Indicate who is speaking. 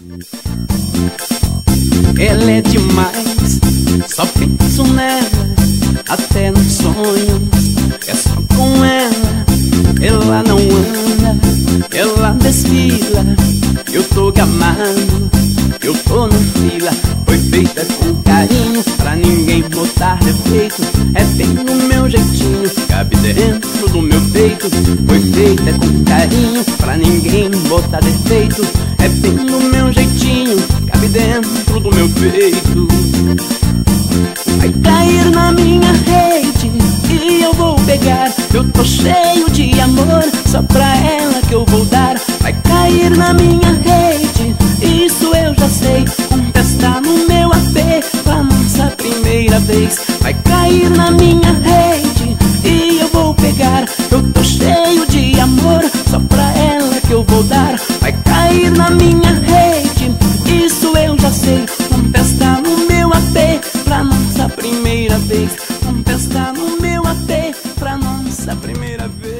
Speaker 1: Ela é demais, só penso nela, até nos sonhos, é só com ela. Ela não anda, ela desfila, eu tô gamado, eu tô na fila. Foi feita com carinho, pra ninguém botar defeito, é bem no meu jeitinho, cabe dentro do meu peito. Foi feita com carinho, pra ninguém botar defeito, é bem no meu jeitinho, cabe dentro do meu peito. Vai cair na minha rede e eu vou pegar, eu tô cheio de amor, só pra ela que eu vou dar. Vai cair na minha rede, isso eu já sei, com festa no meu AP, pra nossa primeira vez. Vai cair na minha rede e eu vou pegar, eu tô cheio de amor, só pra ela que eu vou dar. Vai cair na minha rede, isso eu já sei, com festa no meu AP, pra nossa primeira vez. Com festa no meu AP, pra nossa primeira vez.